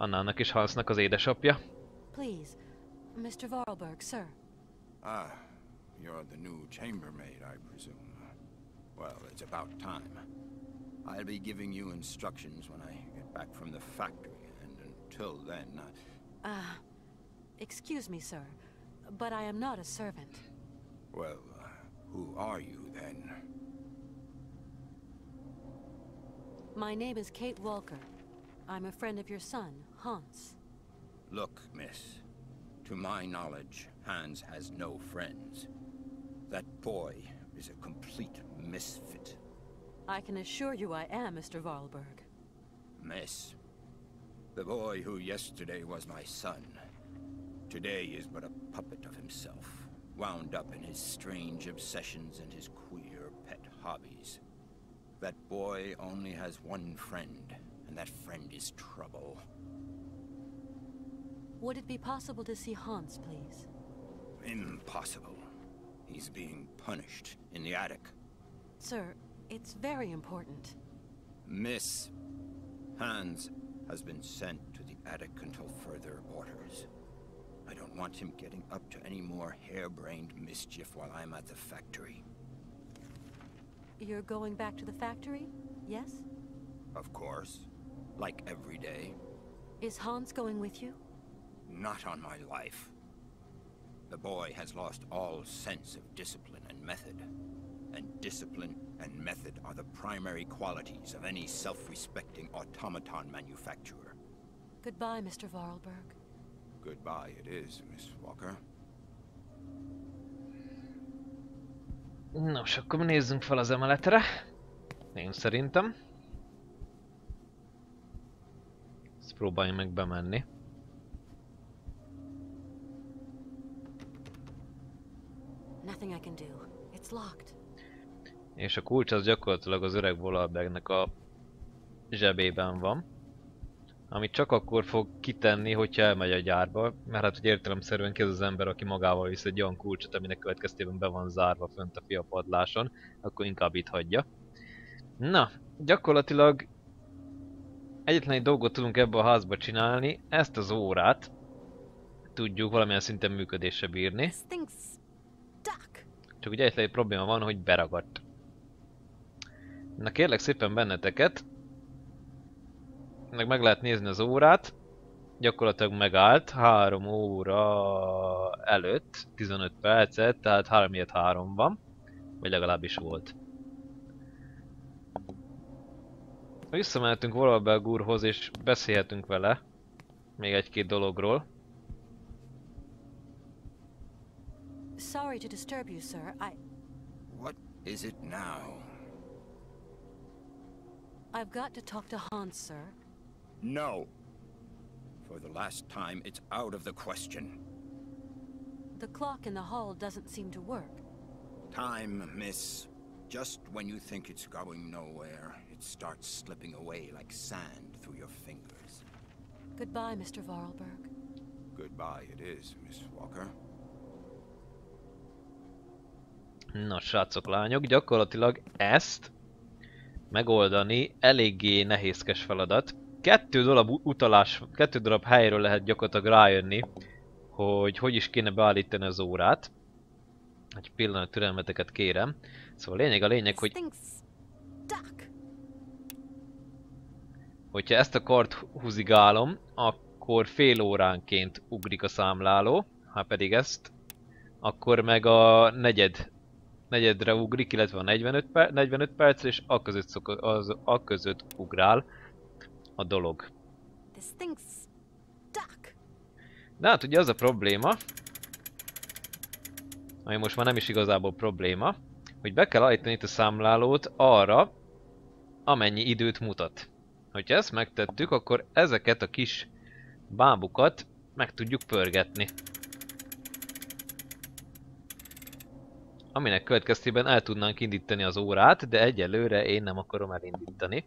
Annának és Hansnak az édesapja. Please, Mr. Vorarlberg, sir. Ah, you're the new chambermaid, I presume. Well, it's about time. I'll be giving you instructions when I get back from the factory, and until then, Excuse me, sir, but I am not a servant. well, who are you then? My name is Kate Walker. I'm a friend of your son, Hans. Look, miss. To my knowledge, Hans has no friends. That boy is a complete misfit. I can assure you I am, Mr. Vorarlberg. Miss, the boy who yesterday was my son, today is but a puppet of himself, wound up in his strange obsessions and his queer pet hobbies. That boy only has one friend, and that friend is trouble. Would it be possible to see Hans, please? Impossible. He's being punished in the attic. Sir, it's very important. Miss, Hans has been sent to the attic until further orders. I don't want him getting up to any more harebrained mischief while I'm at the factory. You're going back to the factory, yes? Of course. Like every day. Is Hans going with you? Not on my life. The boy has lost all sense of discipline and method. And discipline and method are the primary qualities of any self-respecting automaton manufacturer. Goodbye, Mr. Vorarlberg. Goodbye it is, Miss Walker. Nos, akkor nézzünk fel az emeletre. Én szerintem. Ezt próbáljunk meg bemenni. Nothing I can do. It's locked. És a kulcs az gyakorlatilag az öreg Vorarlbergnek a zsebében van. Amit csak akkor fog kitenni, hogyha elmegy a gyárba. Mert hát, hogy értelemszerűen ki az ember, aki magával visz egy olyan kulcsot, aminek következtében be van zárva fönt a fiapadláson, akkor inkább itt hagyja. Na, gyakorlatilag egyetlen egy dolgot tudunk ebbe a házba csinálni, ezt az órát tudjuk valamilyen szinten működésre bírni. Csak ugye egyetlen egy probléma van, hogy beragadt. Na kérlek szépen benneteket, meg lehet nézni az órát, gyakorlatilag megállt 3 óra előtt, 15 percet, tehát 3 van, vagy legalábbis volt. Visszamehetünk Vorarlberg úrhoz és beszélhetünk vele még egy-két dologról. Sorry to disturb you, sir. What is it now? I've got to talk to Hans, sir. No. For the last time, it's out of the question. The clock in the hall doesn't seem to work. Time, miss. Just when you think it's going nowhere, it starts slipping away like sand through your fingers. Goodbye, Mr. Vorarlberg. Goodbye it is, Miss Walker. Na srácok, lányok, gyakorlatilag ezt megoldani eléggé nehézkes feladat. 2 darab helyről lehet gyakorlatilag rájönni, hogy is kéne beállítani az órát. Egy pillanat türelmeteket kérem. Szóval a lényeg, hogy hogyha ezt a kart húzigálom, akkor fél óránként ugrik a számláló. Ha pedig ezt, akkor meg a negyedre ugrik, illetve a 45 percre, és a között ugrál a dolog. De hát ugye az a probléma, ami most már nem is igazából probléma, hogy be kell állítani itt a számlálót arra, amennyi időt mutat. Hogyha ezt megtettük, akkor ezeket a kis bábukat meg tudjuk pörgetni. Aminek következtében el tudnánk indítani az órát, de egyelőre én nem akarom elindítani.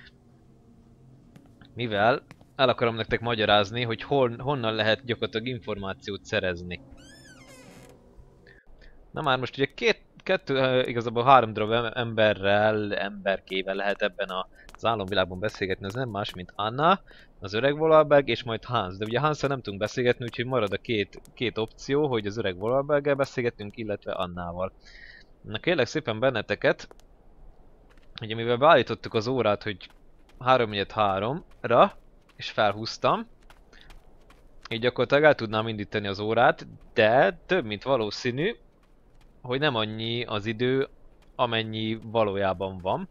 Mivel el akarom nektek magyarázni, hogy honnan lehet gyakorlatilag információt szerezni. Na már most ugye igazából 3 darab emberkével lehet ebben az álomvilágban beszélgetni, az nem más, mint Anna, az öreg Vorarlberg és majd Hans. De ugye Hansszal nem tudunk beszélgetni, úgyhogy marad a két opció, hogy az öreg Vorarlberggel beszélgetünk, illetve Annával. Na kérlek szépen benneteket, hogy mivel beállítottuk az órát, hogy 3:3-ra, és felhúztam, így gyakorlatilag el tudnám indítani az órát, de több mint valószínű, hogy nem annyi az idő, amennyi valójában van.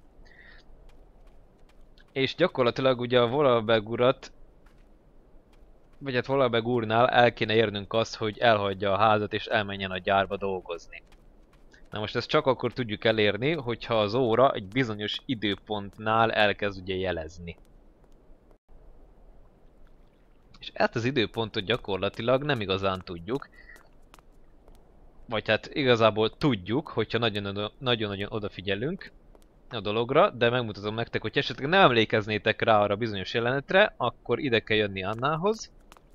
És gyakorlatilag ugye a Vorarlberg urat, vagy hát Vorarlberg úrnál el kéne érnünk azt, hogy elhagyja a házat és elmenjen a gyárba dolgozni. Na most ezt csak akkor tudjuk elérni, hogyha az óra egy bizonyos időpontnál elkezd ugye jelezni. És ezt az időpontot gyakorlatilag nem igazán tudjuk. Vagy hát igazából tudjuk, hogyha nagyon-nagyon odafigyelünk a dologra, de megmutatom nektek, hogy esetleg nem emlékeznétek rá arra bizonyos jelenetre, akkor ide kell jönni Annához.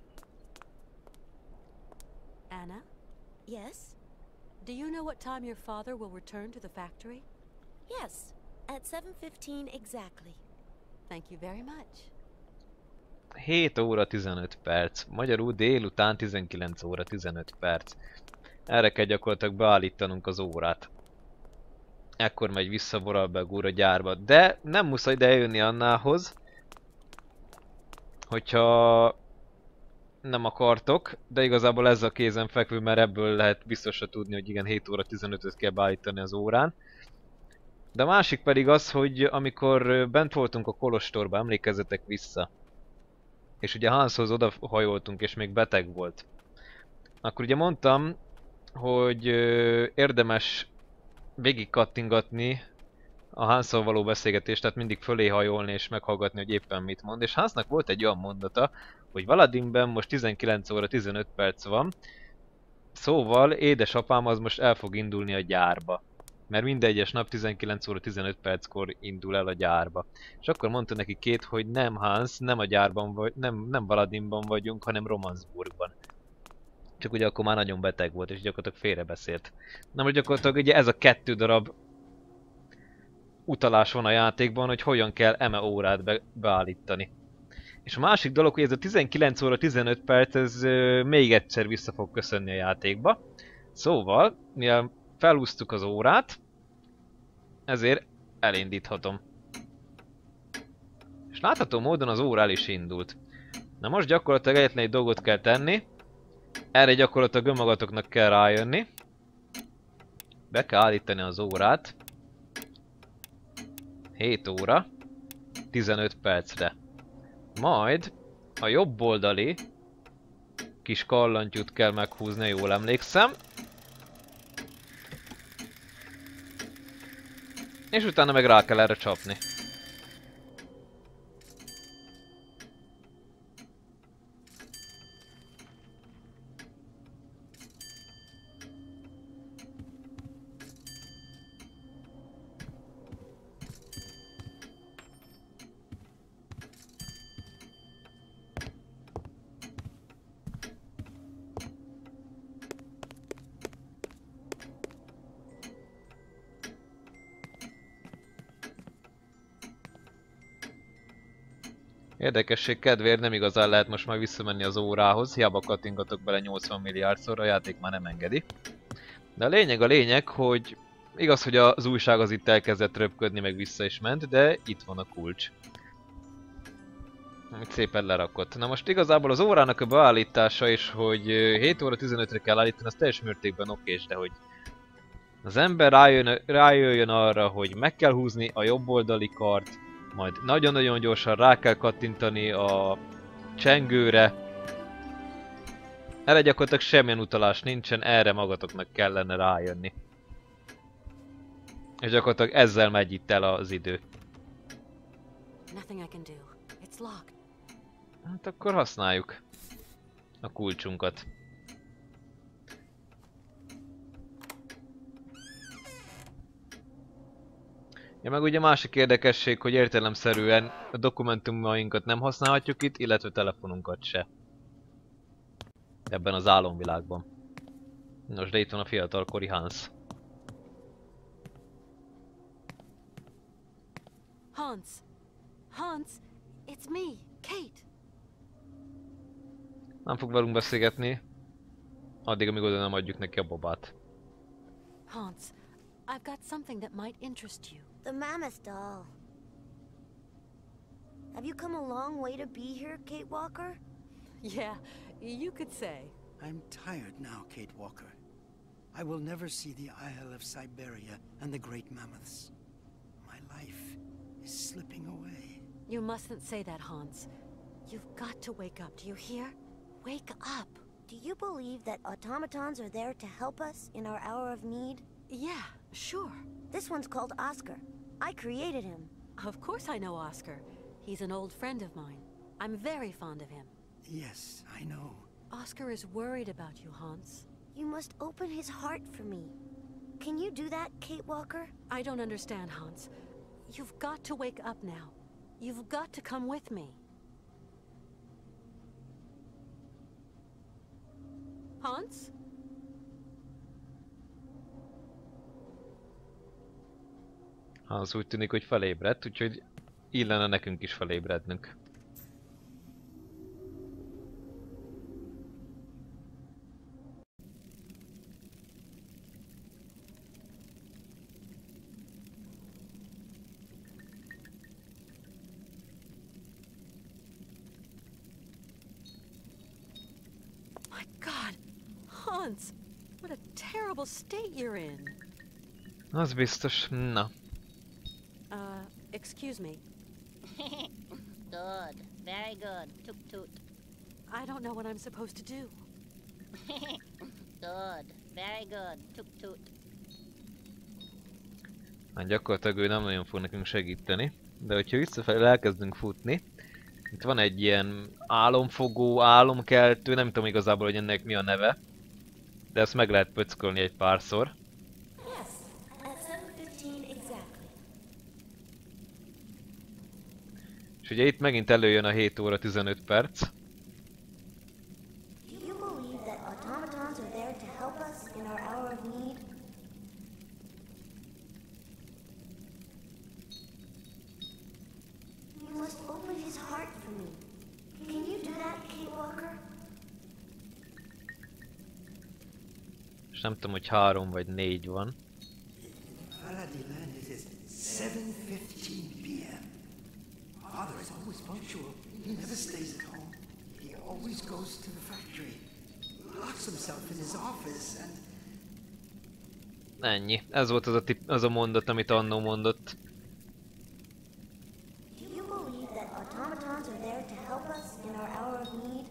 Anna, Yes? do you know what time your father will return to the factory? Yes. At 7:15 exactly. Thank you very much. 7 óra 15 perc, magyarul délután 19 óra 15 perc. Erre kell gyakorlatilag beállítanunk az órát. Ekkor megy vissza Vorarlberg úr a gyárba, de nem muszáj ide eljönni Annához, hogyha nem akartok, de igazából ez a kézenfekvő, mert ebből lehet biztosra tudni, hogy igen, 7 óra 15-öt kell beállítani az órán. De a másik pedig az, hogy amikor bent voltunk a kolostorba, emlékezzetek vissza, és ugye Hanshoz odahajoltunk, és még beteg volt. Akkor ugye mondtam, hogy érdemes végig kattingatni a Hansszal való beszélgetést, tehát mindig fölé hajolni és meghallgatni, hogy éppen mit mond. És Hansnak volt egy olyan mondata, hogy Valadinben most 19 óra 15 perc van, szóval édesapám az most el fog indulni a gyárba. Mert minden egyes nap 19 óra 15 perckor indul el a gyárba. És akkor mondta neki Kate, hogy nem Hans, nem a gyárban vagy, nem Valadinban vagyunk, hanem Romansburgban. Csak ugye akkor már nagyon beteg volt, és gyakorlatilag félrebeszélt. Na most gyakorlatilag ugye ez a 2 darab utalás van a játékban, hogy hogyan kell eme órát beállítani. És a másik dolog, hogy ez a 19 óra 15 perc, ez még egyszer vissza fog köszönni a játékba. Szóval, mivel felhúztuk az órát, ezért elindíthatom. És látható módon az óra el is indult. Na most gyakorlatilag egyetlen egy dolgot kell tenni. Erre gyakorlatilag önmagatoknak kell rájönni. Be kell állítani az órát. 7 óra 15 percre. Majd a jobb oldali kis kallantyút kell meghúzni, jól emlékszem. És utána meg rá kell erre csapni. Érdekesség kedvéért nem igazán lehet most már visszamenni az órához, hiába kattingatok bele 80 milliárdszor, a játék már nem engedi. De a lényeg, hogy igaz, hogy az újság az itt elkezdett röpködni, meg vissza is ment, de itt van a kulcs. Amit szépen lerakott. Na most igazából az órának a beállítása is, hogy 7 óra 15-re kell állítani, az teljes mértékben okés, de hogy az ember rájöjjön arra, hogy meg kell húzni a jobb oldali kart, majd nagyon-nagyon gyorsan rá kell kattintani a csengőre. Erre gyakorlatilag semmilyen utalás nincsen, erre magatoknak kellene rájönni. És gyakorlatilag ezzel megy itt el az idő. Nothing I can do. It's locked. Hát akkor használjuk a kulcsunkat. Ja, meg ugye másik érdekesség, hogy értelemszerűen a dokumentumainkat nem használhatjuk itt, illetve telefonunkat se. Ebben az álomvilágban. Nos, de itt van a fiatalkori Hans. Hans! Hans! It's me, Kate! Nem fog velünk beszélgetni, addig, amíg oda nem adjuk neki a babát. Hans, I've got something that might interest you. The mammoth doll. Have you come a long way to be here, Kate Walker? Yeah, you could say. I'm tired now, Kate Walker. I will never see the Isle of Siberia and the great mammoths. My life is slipping away. You mustn't say that, Hans. You've got to wake up, do you hear? Wake up! Do you believe that automatons are there to help us in our hour of need? Yeah, sure. This one's called Oscar. I created him. Of course I know Oscar. He's an old friend of mine. I'm very fond of him. Yes, I know. Oscar is worried about you, Hans. You must open his heart for me. Can you do that, Kate Walker? I don't understand, Hans. You've got to wake up now. You've got to come with me. Hans? Hans úgy tűnik, hogy felébredt, úgyhogy illene nekünk is felébrednünk. My God! Hans! What a terrible state you're in! Az biztos, na. Excuse me. Good. Very good. Toot toot. I don't know what I'm supposed to do. Good. Very good. Toot toot. Hát gyakorlatilag ő nem nagyon fog nekünk segíteni. De hogyha visszafelé elkezdünk futni, itt van egy ilyen álomfogó, álomkeltő, nem tudom igazából, hogy ennek mi a neve. De ezt meg lehet pöckölni egy párszor. Yes, at 7:15 exactly. És ugye itt megint előjön a 7 óra 15 perc. Do you believe that automatons are there to help us in our hour of need? You must open his heart for me. Can you do that, Kate Walker? És nem tudom, hogy 3 vagy 4 van. Faraday Land is 7:15 p.m. Father is always punctual. He never stays at home. He always goes to the factory. Locks himself in his office and... Ennyi. Ez volt az a mondat, amit annó mondott. Do you believe that automatons are there to help us in our hour of need?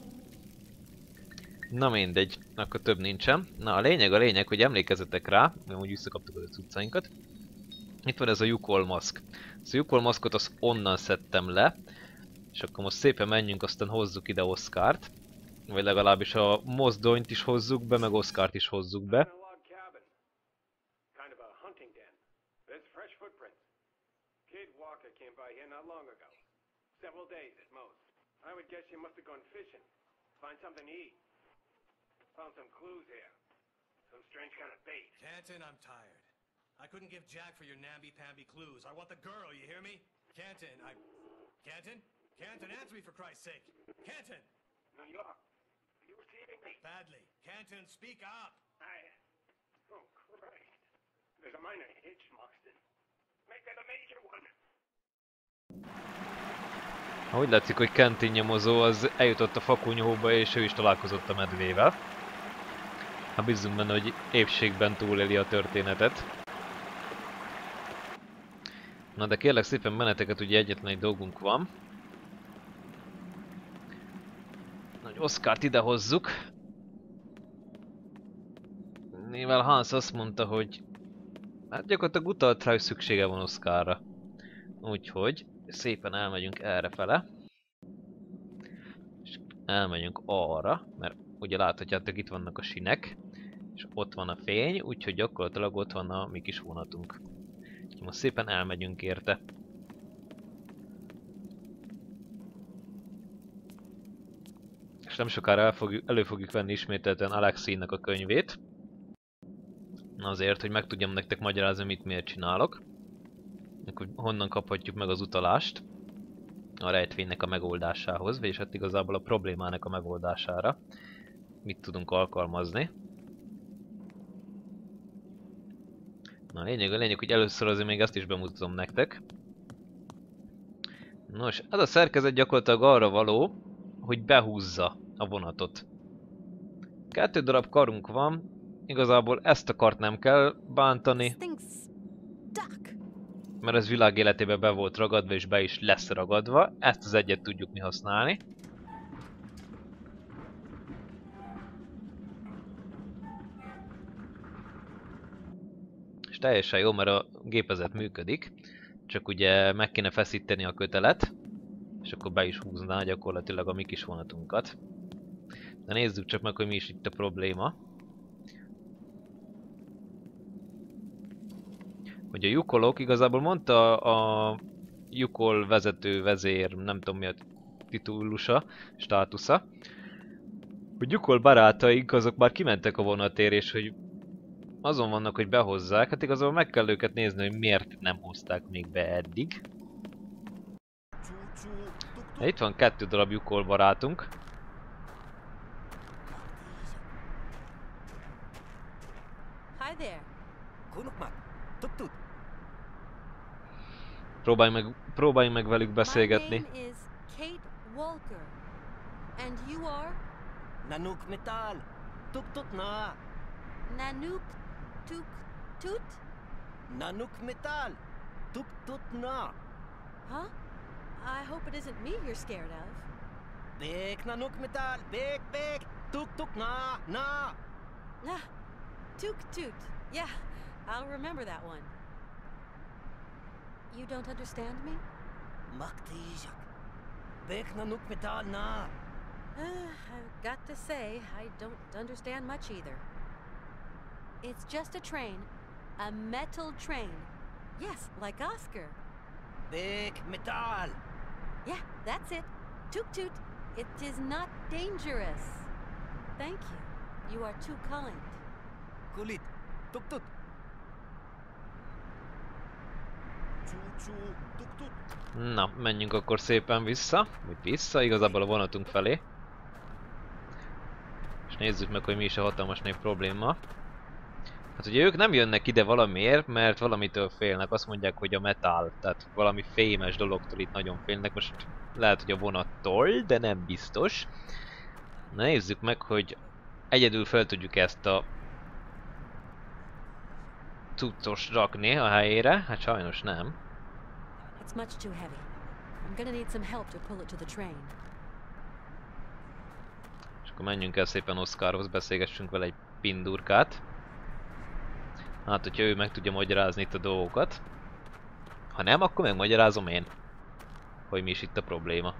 Na mindegy, akkor több nincsen. Na a lényeg, hogy emlékezzetek rá, mert úgy visszakaptuk a cuccainkat. Itt van ez a Yukol maszk. Ez a Yukol maszkot azt onnan szedtem le. És akkor most szépen menjünk, aztán hozzuk ide Oscart. Vagy legalábbis a mozdonyt is hozzuk be, meg Oscart is hozzuk be. Kind of a hunting den. There's fresh footprints. Kate Walker came by here not long ago. Several days at most. I would guess she must have gone fishing. Find something to eat. Found some clues here. Some strange kind of bait. Canton, I'm tired. I couldn't give Jack for your namby-pamby clues. I want the girl, you hear me? Canton, Canton? Canton, answer me for Christ's sake. Canton! New York. Are you receiving me? Badly. Canton, speak up! Oh, Christ. There's a minor hitch, Marston. Make that a major one. Ahogy látszik, hogy Kentin nyomozó az eljutott a fakunyhóba, és ő is találkozott a medvével. Hát bízunk benne, hogy épségben túléli a történetet. Na de kérlek szépen meneteket, ugye egyetlen egy dolgunk van. Hogy Oscart ide hozzuk. Mivel Hans azt mondta, hogy hát gyakorlatilag utalt rá, hogy szüksége van Oscarra. Úgyhogy szépen elmegyünk errefele. És elmegyünk arra, mert ugye láthatjátok, itt vannak a sinek. És ott van a fény, úgyhogy gyakorlatilag ott van a mi kis vonatunk. Most szépen elmegyünk érte. És nem sokára elő fogjuk venni ismételten Alexeinek a könyvét. Azért, hogy meg tudjam nektek magyarázni, mit miért csinálok. akkor honnan kaphatjuk meg az utalást a rejtvénynek a megoldásához, vagyis hát igazából a problémának a megoldására. Mit tudunk alkalmazni. Na a lényeg, hogy először azért még ezt is bemutatom nektek. Nos, ez a szerkezet gyakorlatilag arra való, hogy behúzza a vonatot. 2 darab karunk van, igazából ezt a kart nem kell bántani, mert ez világ életében be volt ragadva és be is lesz ragadva, ezt az egyet tudjuk mi használni. És teljesen jó, mert a gépezet működik, csak ugye meg kéne feszíteni a kötelet, és akkor be is húzná gyakorlatilag a mi kis vonatunkat. De nézzük csak meg, hogy mi is itt a probléma. Hogy a Yukolok, igazából mondta a Yukol vezető, vezér, nem tudom mi a titulusa, státusza, hogy Yukol barátaink azok már kimentek a vonatért, és hogy azon vannak, hogy behozzák. Hát igazából meg kell őket nézni, hogy miért nem hozták még be eddig. Itt van 2 darab Yukol barátunk. Hi there. Próbálj meg velük beszélgetni. My name is Kate Walker. And you are? Nanook Metal. Tuk tut na. Nanook Tuk Tut? Nanook Metal. Tuk tut na. Huh? I hope it isn't me you're scared of. Bek Nanook Metal. Bek. Tuk tuk na. Na. Ah, Tuk Tut. Yeah, I'll remember that one. You don't understand me? Maktijak. Bek Nanook Metal na. I've got to say, I don't understand much either. It's just a train. A metal train. Yes, like Oscar. Bek Metal. Yeah, that's it. Tuk Tut. It is not dangerous. Thank you. You are too kind. Kulit. Tuk tut. Tuk tut. Na, menjünk akkor szépen vissza. Igazából a vonatunk felé. És nézzük meg, hogy mi is a hatalmas nagy probléma. Hát ugye ők nem jönnek ide valamiért, mert valamitől félnek. Azt mondják, hogy a metál, tehát valami fémes dologtól itt nagyon félnek. Most lehet, hogy a vonattól, de nem biztos. Na nézzük meg, hogy egyedül fel tudjuk ezt a cuccos rakni a helyére. Hát sajnos nem. It's much too heavy. I'm gonna need some help to pull it to the train. És akkor menjünk el szépen Oscarhoz, beszélgessünk vele egy pindurkát. Hát, hogyha ő meg tudja magyarázni itt a dolgokat. Ha nem, akkor megmagyarázom én, hogy mi is itt a probléma.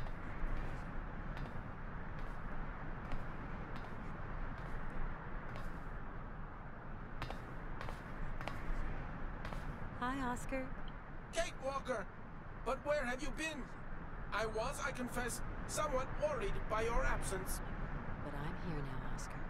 Hi, Oscar. Kate Walker! But where have you been? I was, I confess, somewhat worried by your absence. But I'm here now, Oscar.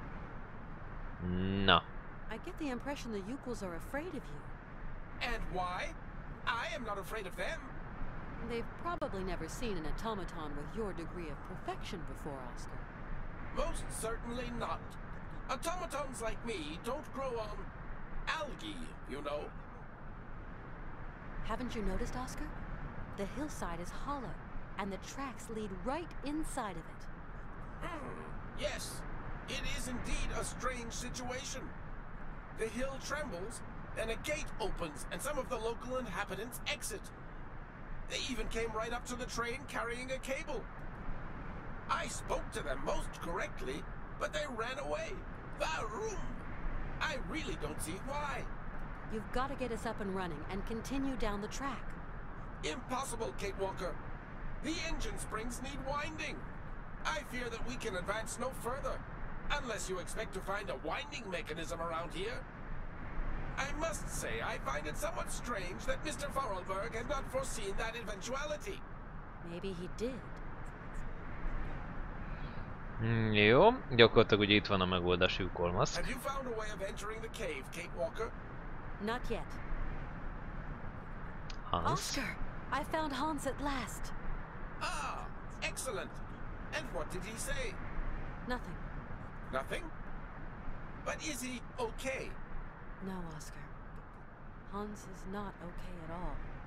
Na. I get the impression the Yukols are afraid of you. And why? I am not afraid of them. They've probably never seen an automaton with your degree of perfection before, Oscar. Most certainly not. Automatons like me don't grow on algae, you know. Haven't you noticed, Oscar? The hillside is hollow, and the tracks lead right inside of it. Yes, it is indeed a strange situation. The hill trembles, then a gate opens, and some of the local inhabitants exit. They even came right up to the train carrying a cable. I spoke to them most correctly, but they ran away. Varum! I really don't see why. You've got to get us up and running and continue down the track. Impossible, Kate Walker. The engine springs need winding. I fear that we can advance no further, unless you expect to find a winding mechanism around here. I must say, I find it somewhat strange that Mr. Vorarlberg had not foreseen that eventuality. Maybe he did. Jó, gyakorlatilag ugye itt van a megoldás, Yukolmasz. Have you found a way of entering the cave, Kate Walker? Not yet. Hans? Oscar, I found Hans at last. Ah, excellent. And what did he say? Nothing. Nothing? But is he okay? No, Oscar. Hans is not okay at all.